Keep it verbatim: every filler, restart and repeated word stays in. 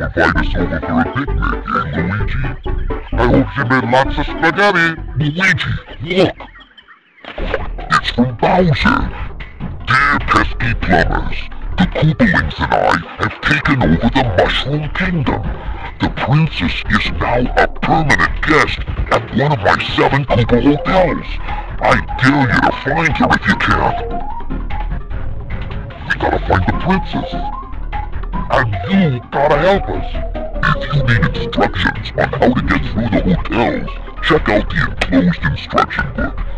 invite us over for a picnic, eh, Luigi? I hope you made lots of spaghetti. Luigi, look! It's from Bowser. Dear pesky plumbers, the Koopalings and I have taken over the Mushroom Kingdom. The princess is now a permanent guest at one of my seven Koopa hotels. I dare you to find her if you can. We gotta find the princess. And you gotta help us. If you need instructions on how to get through the hotels, check out the enclosed instruction book.